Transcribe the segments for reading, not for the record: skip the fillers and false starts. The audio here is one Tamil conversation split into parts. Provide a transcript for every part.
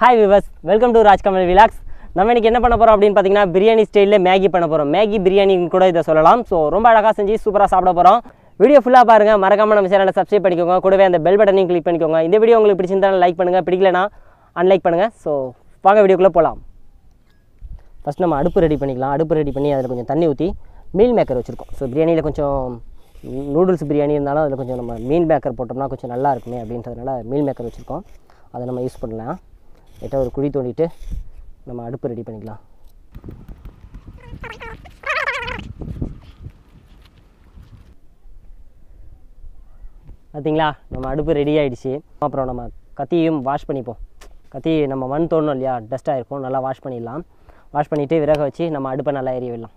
Hi viewers, welcome to Rajkamal Vlogs. நம்ம இன்னைக்கு என்ன பண்ண போறோம் அப்படினு பாத்தீங்கன்னா பிரியாணி ஸ்டைல்ல மேகி பண்ண போறோம். மேகி பிரியாணி கூட இத சொல்லலாம். சோ ரொம்ப அழகா செஞ்சு சூப்பரா சாப்பிட போறோம். வீடியோ ஃபுல்லா பாருங்க. மறக்காம நம்ம சேனலை சப்ஸ்கிரைப் பண்ணிக்கோங்க. கூடவே அந்த பெல் பட்டனையும் கிளிக் பண்ணிக்கோங்க. இந்த வீடியோ உங்களுக்கு பிடிச்சிருந்தா லைக் பண்ணுங்க, பிடிக்கலனா அன்லைக் பண்ணுங்க. சோ வாங்க வீடியோக்குள்ள போலாம். ஃபர்ஸ்ட் நம்ம அடுப்பு ரெடி பண்ணிக்கலாம். அடுப்பு ரெடி பண்ணி அதுல கொஞ்சம் தண்ணி ஊத்தி மீல் மேக்கர் வச்சிருக்கோம். சோ பிரியாணில கொஞ்சம் நூடுல்ஸ் பிரியாணி இருந்தாலும் அதுல கொஞ்சம் நம்ம மீல் மேக்கர் போட்டோம்னா கொஞ்சம் நல்லா இருக்குமே அப்படின்றதுனால மீல் மேக்கர் வச்சிருக்கோம். அதை நம்ம யூஸ் பண்ணலாம். லைட்டாக ஒரு குழி தோண்டிட்டு நம்ம அடுப்பு ரெடி பண்ணிக்கலாம். பார்த்தீங்களா, நம்ம அடுப்பு ரெடி ஆகிடுச்சு. அப்புறம் நம்ம கத்தியும் வாஷ் பண்ணிப்போம். கத்தி நம்ம மண் தோணும் இல்லையா, டஸ்ட்டாக இருக்கும், நல்லா வாஷ் பண்ணிடலாம். வாஷ் பண்ணிவிட்டு விறக வச்சு நம்ம அடுப்பை நல்லா எரிய விடலாம்.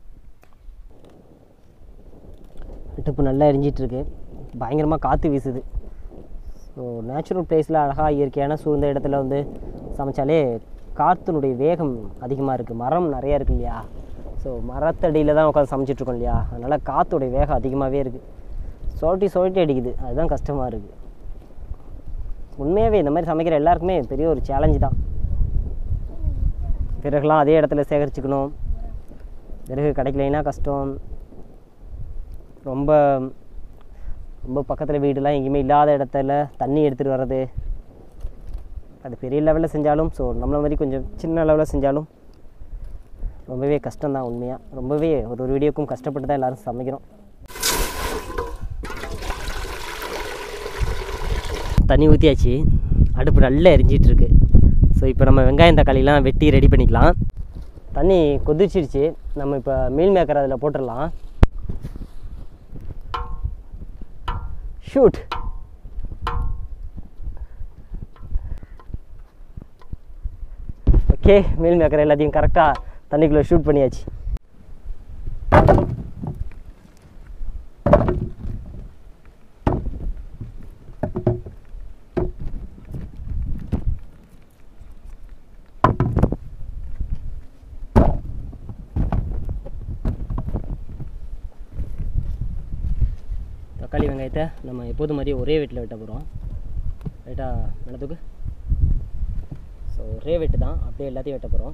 அடுப்பு நல்லா எரிஞ்சிட்ருக்கு. பயங்கரமாக காற்று வீசுது. ஸோ நேச்சுரல் பிளேஸில் அழகாக இயற்கையான சூழ்ந்த இடத்துல வந்து சமைச்சாலே காற்றினுடைய வேகம் அதிகமாக இருக்குது. மரம் நிறையா இருக்குது இல்லையா, ஸோ மரத்தடியில் தான் உட்காந்து சமைச்சிட்ருக்கோம் இல்லையா, அதனால் காற்றுடைய வேகம் அதிகமாகவே இருக்குது. சொரட்டி அடிக்குது, அதுதான் கஷ்டமாக இருக்குது. உண்மையாகவே இந்த மாதிரி சமைக்கிற எல்லாருக்குமே பெரிய ஒரு சேலஞ்சு தான். விறகுலாம் அதே இடத்துல சேகரிச்சுக்கணும். விறகு கிடைக்கலைன்னா கஷ்டம். ரொம்ப பக்கத்தில் வீடுலாம் எங்கேயுமே இல்லாத இடத்துல தண்ணி எடுத்துகிட்டு வர்றது, அது பெரிய லெவலில் செஞ்சாலும் ஸோ நம்மளை மாதிரி கொஞ்சம் சின்ன லெவலில் செஞ்சாலும் ரொம்பவே கஷ்டம்தான். உண்மையாக ரொம்பவே ஒரு வீடியோக்கும் கஷ்டப்பட்டு தான் எல்லோரும் சமைக்கிறோம். தண்ணி ஊற்றியாச்சு, அடுப்பு நல்லா எரிஞ்சிட்ருக்கு. ஸோ இப்போ நம்ம வெங்காயம் தக்காளிலாம் வெட்டி ரெடி பண்ணிக்கலாம். தண்ணி கொதிச்சிடுச்சு. நம்ம இப்போ மீல் மேக்கர் அதில் போட்டுடலாம். ஷூட். ஓகே, மீல் மேக்கர் எல்லாத்தையும் கரெக்டாக தண்ணிக்குள்ளே ஷூட் பண்ணியாச்சு. தக்காளி வெங்காயத்தை நம்ம எப்போது மாதிரி ஒரே வெட்டில் வெட்ட போகிறோம். ரைட்டாக நடத்துக்கு. ஸோ ஒரே வெட்டு தான், அப்படியே எல்லாத்தையும் வெட்ட போகிறோம்.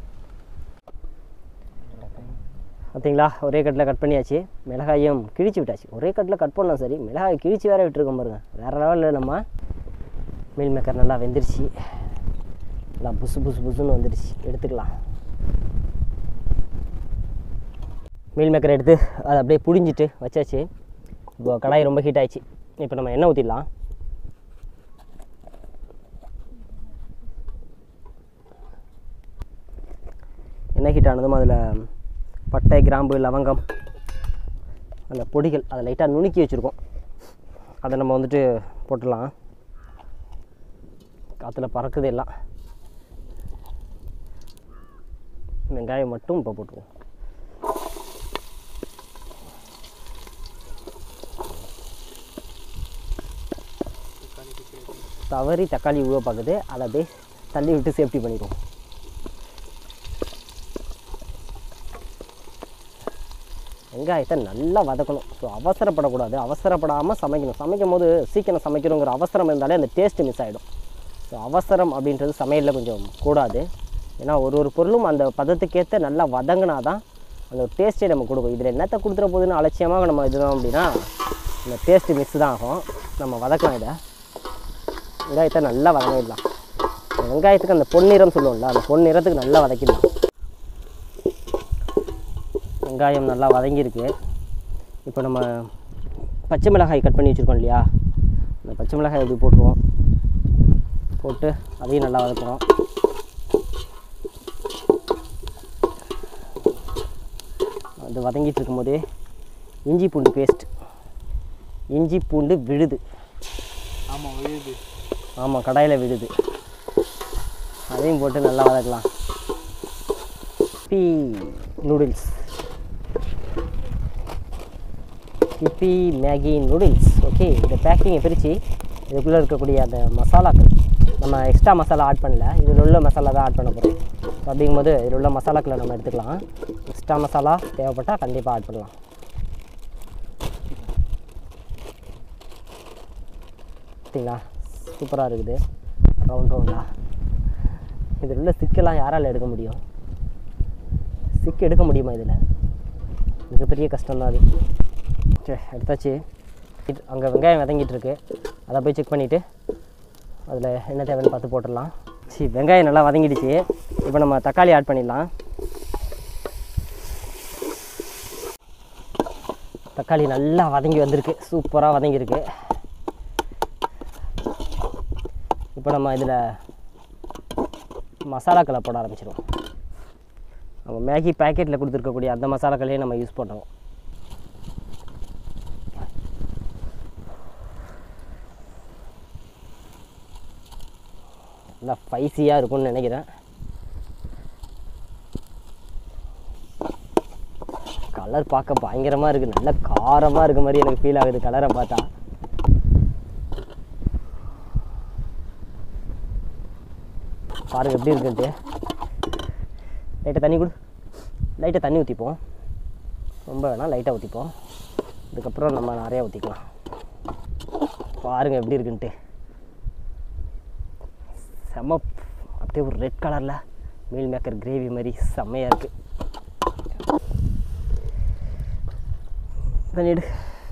பார்த்தீங்களா, ஒரே கட்டில் கட் பண்ணியாச்சு. மிளகாயும் கிழிச்சு விட்டாச்சு. ஒரே கட்டில் கட் பண்ணலாம், சரி, மிளகாய் கிழிச்சு வேறு விட்டுருக்கோம் பாருங்க. வேறு லெவலில் நம்ம மீல் மேக்கர் நல்லா வெந்துருச்சு. நல்லா புசுன்னு வந்துடுச்சு. எடுத்துக்கலாம். மீல் மேக்கரை எடுத்து அதை அப்படியே புழிஞ்சிட்டு வச்சாச்சு. இப்போ கடாய் ரொம்ப ஹீட் ஆயிடுச்சு. இப்போ நம்ம எண்ணெய் ஊற்றிடலாம். எண்ணெய் ஹீட் ஆனதும் அதில் பட்டை, கிராம்பு, லவங்கம், அந்த பொடிகள் அதை லைட்டாக நுணுக்கி வச்சுருக்கோம். அதை நம்ம வந்துட்டு போட்டுடலாம். காற்றுல பறக்குது எல்லாம். வெங்காயம் மட்டும் இப்போ போட்டுருவோம். தவறி தக்காளி உருவ பார்க்குது, அதை அப்படியே தள்ளி விட்டு சேஃப்டி பண்ணிடுவோம். வெங்காயத்தை நல்லா வதக்கணும். ஸோ அவசரப்படக்கூடாது, அவசரப்படாமல் சமைக்கணும். சமைக்கும் போது சீக்கிரம் சமைக்கிறோங்கிற அவசரம் இருந்தாலே அந்த டேஸ்ட்டு மிஸ் ஆகிடும். ஸோ அவசரம் அப்படின்றது சமையலில் கொஞ்சம் கூடாது. ஏன்னா ஒரு பொருளும் அந்த பதத்துக்கேற்ற நல்லா வதங்கினா தான் அந்த ஒரு டேஸ்ட்டே நம்ம கொடுக்கும். இதில் என்னத்தை கொடுத்துற போதுன்னு அலட்சியமாக நம்ம இதுதான் அப்படின்னா இந்த டேஸ்ட்டு மிஸ் தான் ஆகும். நம்ம வதக்கலாம். இதை வெங்காயத்தை நல்லா வதங்கிடலாம். வெங்காயத்துக்கு அந்த பொன்னிறம் சொல்லுவோம்ல, அந்த பொன்னிறத்துக்கு நல்லா வதக்கிடலாம். வெங்காயம் நல்லா வதங்கியிருக்கு. இப்போ நம்ம பச்சை மிளகாய் கட் பண்ணி வச்சுருக்கோம் இல்லையா, அந்த பச்சை மிளகாய் எப்படி போட்டுருவோம். போட்டு அதையும் நல்லா வதக்குறோம். அது வதங்கிட்டு இருக்கும்போதே இஞ்சி பூண்டு பேஸ்ட், இஞ்சி பூண்டு விழுது. ஆமாம், விழுது. ஆமாம், கடாயில் விழுது. அதையும் போட்டு நல்லா வதக்கலாம். Noodles, Yippee Maggi noodles. Okay, இந்த பேக்கிங்கை பிரித்து இதுக்குள்ளே இருக்கக்கூடிய அந்த மசாலாக்கள், நம்ம எக்ஸ்ட்ரா மசாலா ஆட் பண்ணல, இதில் உள்ள மசாலா தான் ஆட் பண்ண போகிறோம். அப்படிங்கும்போது இதில் உள்ள மசாலாக்களை நம்ம எடுத்துக்கலாம். எக்ஸ்ட்ரா மசாலா தேவைப்பட்டால் கண்டிப்பாக ஆட் பண்ணலாம். பார்த்தீங்களா, சூப்பராக இருக்குது. ரவுண்ட் ரவுண்டாக இதில் உள்ள சிக்கெல்லாம் யாரால் எடுக்க முடியும்? சிக்கு எடுக்க முடியுமா? இதில் மிகப்பெரிய கஷ்டம்தான் அது. சரி, எடுத்தாச்சு. அங்கே வெங்காயம் வதங்கிட்டு இருக்கு, அதை போய் செக் பண்ணிவிட்டு அதில் என்ன தேவைன்னு பார்த்து போட்டுடலாம். சரி, வெங்காயம் நல்லா வதங்கிடுச்சு. இப்போ நம்ம தக்காளி ஆட் பண்ணிடலாம். தக்காளி நல்லா வதங்கி வந்திருக்கு, சூப்பராக வதங்கியிருக்கு. இப்போ நம்ம இதில் மசாலாக்களை போட ஆரம்பிச்சிடுவோம். நம்ம மேகி பேக்கெட்டில் கொடுத்துருக்கக்கூடிய அந்த மசாலாக்களையே நம்ம யூஸ் பண்ணுறோம். நல்லா ஸ்பைசியாக இருக்கும்னு நினைக்கிறேன். கலர் பார்க்க பயங்கரமாக இருக்குது, நல்ல காரமாக இருக்க மாதிரி எனக்கு ஃபீல் ஆகுது கலரை பார்த்தா. பாருங்கள் எப்படி இருக்குன்ட்டு. லைட்டாக தண்ணி கொடு, லைட்டாக தண்ணி ஊற்றிப்போம். ரொம்ப வேணாம், லைட்டாக ஊற்றிப்போம். இதுக்கப்புறம் நம்ம நிறையா ஊற்றிக்கலாம். பாருங்கள் எப்படி இருக்குன்ட்டு. செம்ம, அப்படியே ஒரு ரெட் கலரில் மீல் மேக்கர் கிரேவி மாதிரி செம்மையாக இருக்குது. பண்ணிவிடு.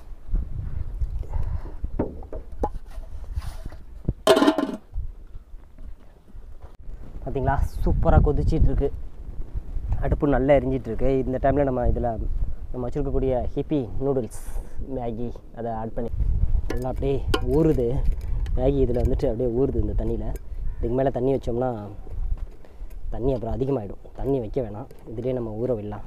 பார்த்தீங்களா, சூப்பராக கொதிச்சிட்ருக்கு, அடுப்பு நல்லா எரிஞ்சிட்ருக்கு. இந்த டைமில் நம்ம இதில் நம்ம வச்சுருக்கக்கூடிய ஹிப்பி நூடுல்ஸ் மேகி அதை ஆட் பண்ணி நல்லா அப்படியே ஊறுது. மேகி இதில் வந்துட்டு அப்படியே ஊறுது இந்த தண்ணியில். இதுக்கு மேலே தண்ணி வச்சோம்னா தண்ணி அப்புறம் அதிகமாகிடும். தண்ணி வைக்க வேணாம், இதிலே நம்ம ஊற விடலாம்.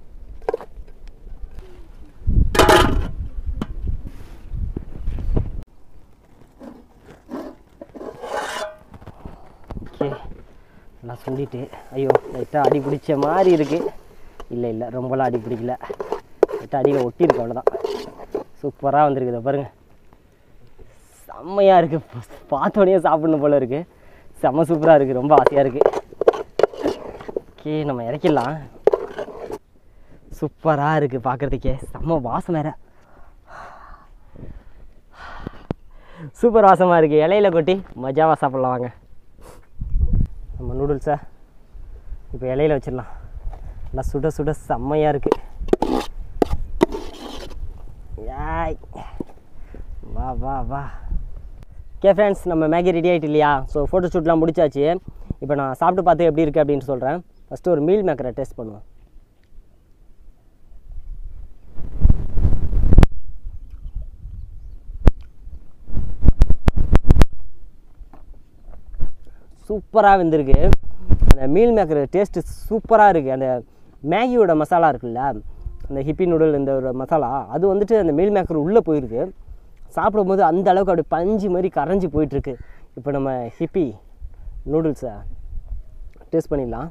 ஓகே, நல்லா சுண்டிட்டு. ஐயோ, லைட்டாக அடி பிடிச்ச மாதிரி இருக்குது. இல்லை ரொம்பலாம் அடி பிடிக்கல, லைட்டாக அடியில் ஒட்டியிருக்கு, அவ்வளோதான். சூப்பராக வந்துருக்குது பாருங்கள், செம்மையாக இருக்குது. பார்த்தோன்னே சாப்பிட்ணும் போல் இருக்குது. செம்ம சூப்பராக இருக்குது, ரொம்ப ஆசையாக இருக்குது. ஓகே, நம்ம இறக்கிடலாம். சூப்பராக இருக்குது பார்க்குறதுக்கே, செம்ம வாசம் வேறு, சூப்பர் வாசமாக இருக்குது. இலையில கொட்டி மஜாவாக சாப்பிட்லாம். வாங்க, நம்ம நூடுல்ஸை இப்போ இலையில வச்சிடலாம். நல்லா சுட சுட செம்மையாக இருக்குது. யாய், வா வா வா. ஓகே ஃப்ரெண்ட்ஸ், நம்ம மேகி ரெடி ஆகிட்டு இல்லையா? ஸோ ஃபோட்டோ ஷூட்லாம் முடிச்சாச்சு. இப்போ நான் சாப்பிட்டு பார்த்து எப்படி இருக்குது அப்படின்னு சொல்கிறேன். ஃபஸ்ட்டு ஒரு மீல் மேக்கரை டேஸ்ட் பண்ணுவேன். சூப்பராக வெந்திருக்கு. அந்த மீல் மேக்கர் டேஸ்ட்டு சூப்பராக இருக்குது. அந்த மேகியோட மசாலா இருக்குல்ல, அந்த ஹிப்பி நூடுல் இந்த ஒரு மசாலா, அது வந்துட்டு அந்த மீல் மேக்கர் உள்ளே போயிருக்கு. சாப்பிடும்போது அந்த அளவுக்கு அப்படி பஞ்சு மாதிரி கரைஞ்சி போயிட்டுருக்கு. இப்போ நம்ம ஹிப்பி நூடுல்ஸை டேஸ்ட் பண்ணிடலாம்.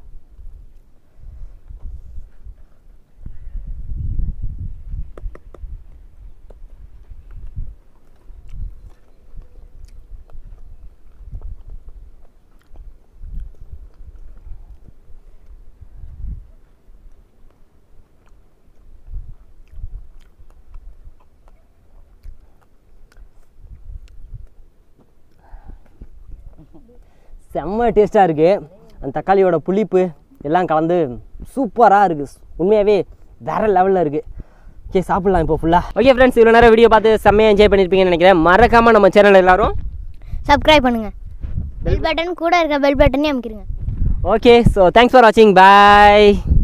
செம்ம டேஸ்ட்டாக இருக்குது. அந்த தக்காளியோட புளிப்பு எல்லாம் கலந்து சூப்பராக இருக்குது. உண்மையாகவே வேறு லெவலில் இருக்குது. ஓகே, சாப்பிட்லாம் இப்போ ஃபுல்லாக. ஓகே ஃப்ரெண்ட்ஸ், இவ்வளோ நேரம் வீடியோ பார்த்து செம்மையாக என்ஜாய் பண்ணியிருப்பீங்கன்னு நினைக்கிறேன். மறக்காமல் நம்ம சேனல் எல்லோரும் சப்ஸ்கிரைப் பண்ணுங்கள், பெல் பட்டன் கூட இருக்க பெல் பட்டனே அமைக்கிருங்க. ஓகே, ஸோ தேங்க்ஸ் ஃபார் வாட்சிங், பாய்.